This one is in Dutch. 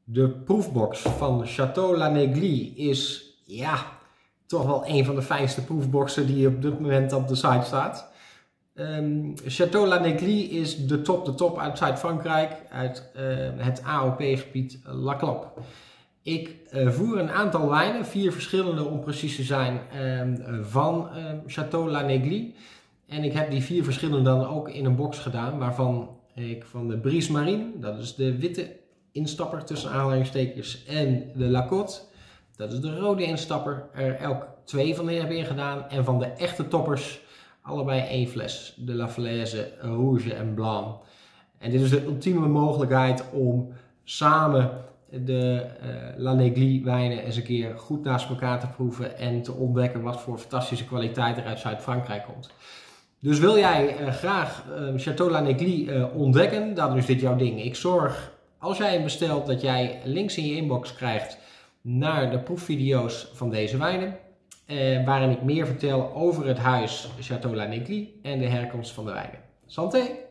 De proefbox van Château Lanéglié is toch wel een van de fijnste proefboxen die op dit moment op de site staat. Château Lanéglié is de top uit Zuid-Frankrijk, uit het AOP-gebied La Clappe. Ik voer een aantal wijnen, 4 verschillende om precies te zijn, van Château Lanéglié. En ik heb die 4 verschillende dan ook in een box gedaan, waarvan ik van de Brise Marine, dat is de witte instapper tussen aanhalingstekens, en de La Côte, dat is de rode instapper, er elk 2 van heb ingedaan. En van de echte toppers allebei 1 fles, de La Falaise Rouge en Blanc. En dit is de ultieme mogelijkheid om samen de Lanéglié wijnen eens een keer goed naast elkaar te proeven en te ontdekken wat voor fantastische kwaliteit er uit Zuid-Frankrijk komt. Dus wil jij graag Château Lanéglié ontdekken, dan is dit jouw ding. Ik zorg, als jij hem bestelt, dat jij links in je inbox krijgt naar de proefvideo's van deze wijnen. Waarin ik meer vertel over het huis Château Lanéglié en de herkomst van de wijnen. Santé!